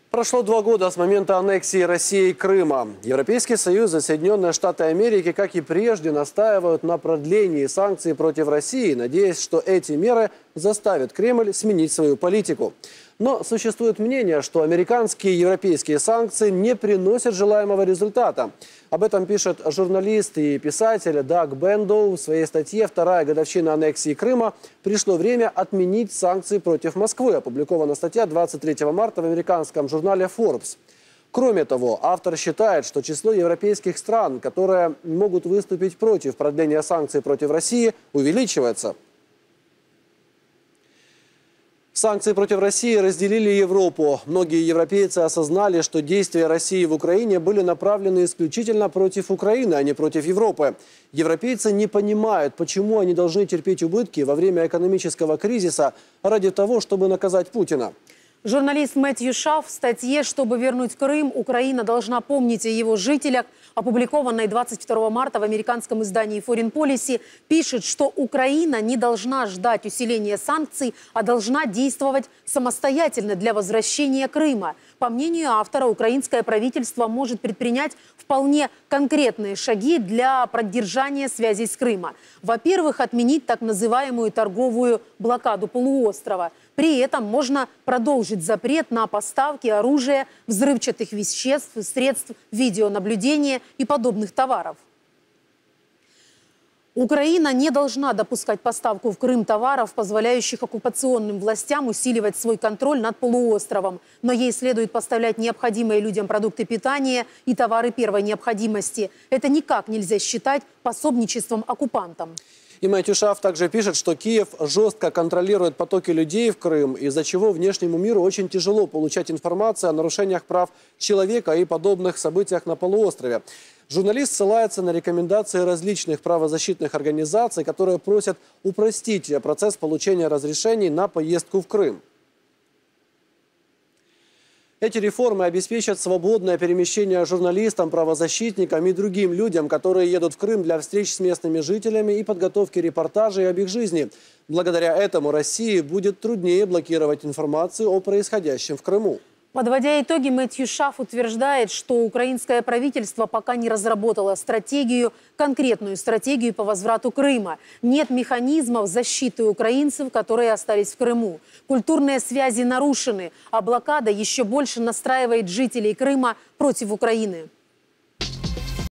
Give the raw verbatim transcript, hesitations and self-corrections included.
Прошло два года с момента аннексии России Крыма. Европейский Союз и Соединенные Штаты Америки, как и прежде, настаивают на продлении санкций против России, надеясь, что эти меры заставят Кремль сменить свою политику. Но существует мнение, что американские и европейские санкции не приносят желаемого результата. Об этом пишет журналист и писатель Даг Бендоу в своей статье «Вторая годовщина аннексии Крыма. Пришло время отменить санкции против Москвы». Опубликована статья двадцать третьего марта в американском журнале Forbes. Кроме того, автор считает, что число европейских стран, которые могут выступить против продления санкций против России, увеличивается. Санкции против России разделили Европу. Многие европейцы осознали, что действия России в Украине были направлены исключительно против Украины, а не против Европы. Европейцы не понимают, почему они должны терпеть убытки во время экономического кризиса ради того, чтобы наказать Путина. Журналист Мэтью Шафф в статье «Чтобы вернуть Крым, Украина должна помнить о его жителях», опубликованной двадцать второго марта в американском издании Foreign Policy, пишет, что Украина не должна ждать усиления санкций, а должна действовать самостоятельно для возвращения Крыма. По мнению автора, украинское правительство может предпринять вполне конкретные шаги для поддержания связей с Крымом. Во-первых, отменить так называемую торговую блокаду полуострова. При этом можно продолжить запрет на поставки оружия, взрывчатых веществ, средств видеонаблюдения и подобных товаров. Украина не должна допускать поставку в Крым товаров, позволяющих оккупационным властям усиливать свой контроль над полуостровом. Но ей следует поставлять необходимые людям продукты питания и товары первой необходимости. Это никак нельзя считать пособничеством оккупантам. И Мэтью Шафф также пишет, что Киев жестко контролирует потоки людей в Крым, из-за чего внешнему миру очень тяжело получать информацию о нарушениях прав человека и подобных событиях на полуострове. Журналист ссылается на рекомендации различных правозащитных организаций, которые просят упростить процесс получения разрешений на поездку в Крым. Эти реформы обеспечат свободное перемещение журналистам, правозащитникам и другим людям, которые едут в Крым для встреч с местными жителями и подготовки репортажей об их жизни. Благодаря этому России будет труднее блокировать информацию о происходящем в Крыму. Подводя итоги, Мэтью Шафф утверждает, что украинское правительство пока не разработало стратегию, конкретную стратегию по возврату Крыма. Нет механизмов защиты украинцев, которые остались в Крыму. Культурные связи нарушены, а блокада еще больше настраивает жителей Крыма против Украины.